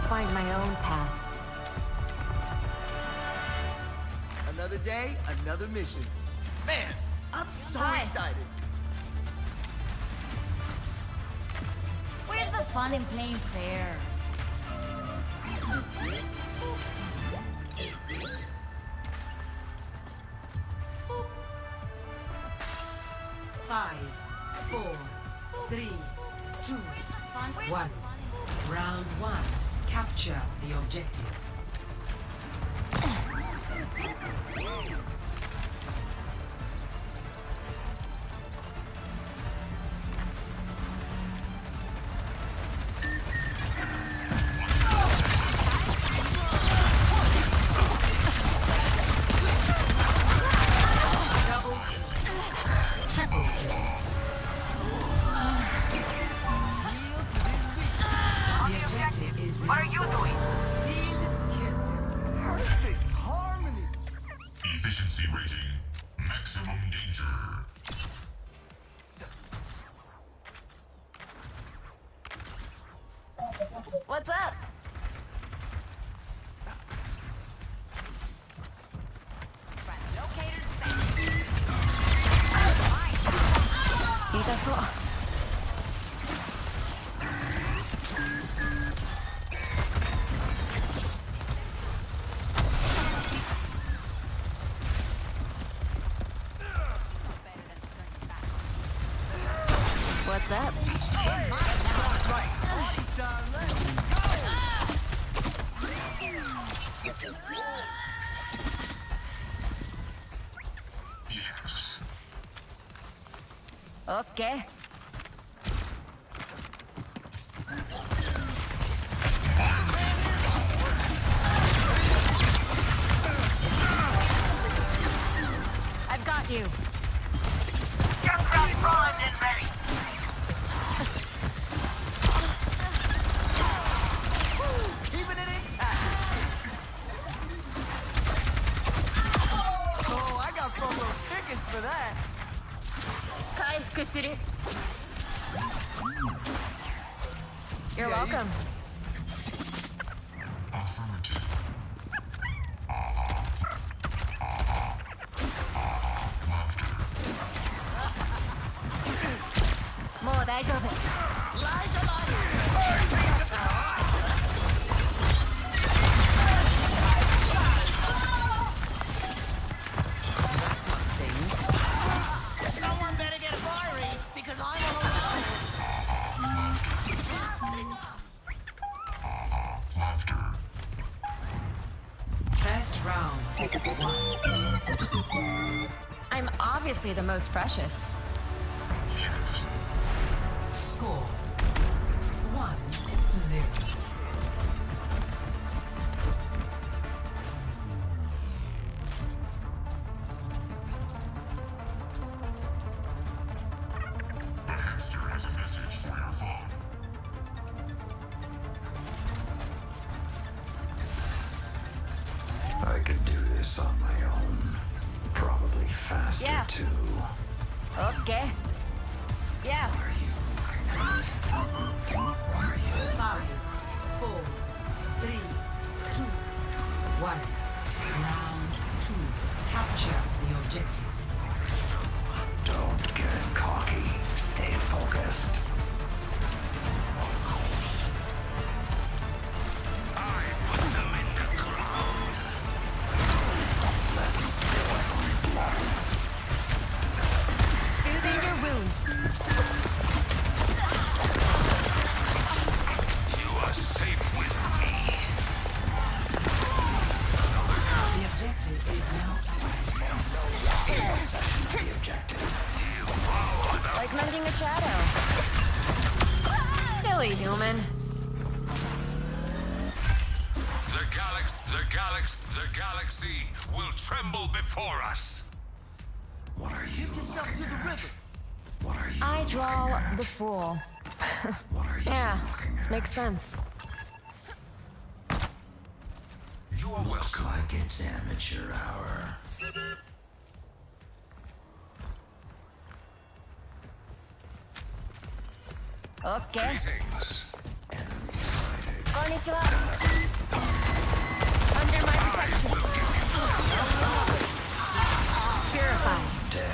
find my own path. Another day, another mission. Man, I'm so excited. Where's the fun in playing fair? Five, 4, 3, 2, 1. Round 1. Capture the objective. What are you doing? Perfect harmony. Efficiency rating. Maximum danger. What's up? What's up? Right. Party time, let's Yes. Okay. I've got you. Get ready, primed and ready. keeping it intact. Oh, I got front row tickets for that. 回復する. You're Yeah, welcome. Affirmative. もう大丈夫. Someone better get fiery because I'm on Laughter. First round. 1. I'm obviously the most precious. Yes. Score 1-0. The hamster has a message for your phone. I could do this on my own. Probably faster, Yeah. too. Okay. Yeah. What are you looking at? What are you? 5, 4, 3, 2, 1. Round 2. Capture the objective. Don't get cocky. Stay focused. Of course. I put them in the ground. Let's spill some blood. Soothing your wounds. You are safe with me. The objective is now The objective. Like mending a shadow. Silly human. The galaxy will tremble before us. What are you Yourself to looking the at? river. What are you I looking draw at? the fool. What are you Yeah, looking at? makes sense. You are Looks welcome. like it's amateur hour. Okay. Greetings. Enemy sighted. For Konnichiwa. Under my protection. Purified.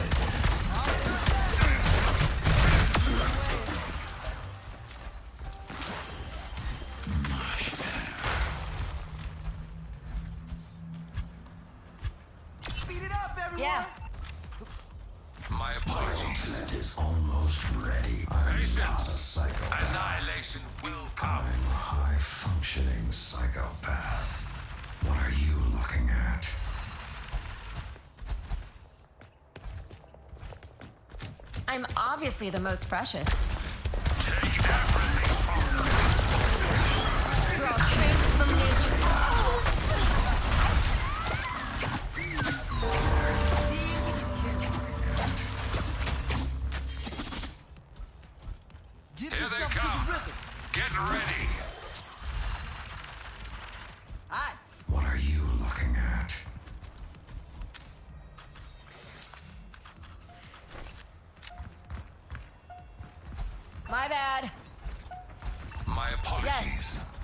Speed it up, everyone! Yeah. My apologies. It is almost ready. I'm not a Patience. psychopath. Annihilation will come. I'm a high-functioning psychopath. What are you looking at? I'm obviously the most precious. Take everything from me. Draw strength from nature. Give Here they yourself come. to the rhythm. Get ready. Aye. What are you looking at? My bad. My apologies. Yes.